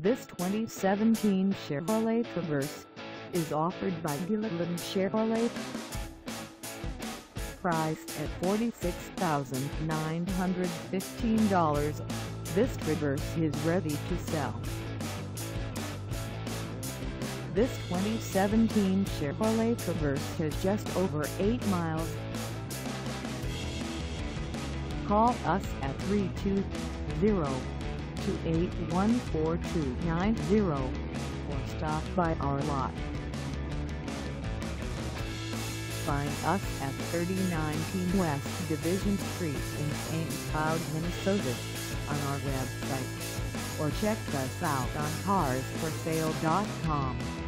This 2017 Chevrolet Traverse is offered by Gilliland Chevrolet. Priced at $46,915, this Traverse is ready to sell. This 2017 Chevrolet Traverse has just over 8 miles. Call us at 320-281-4290 or stop by our lot. Find us at 3019 West Division Street in St. Cloud, Minnesota on our website, or check us out on carsforsale.com.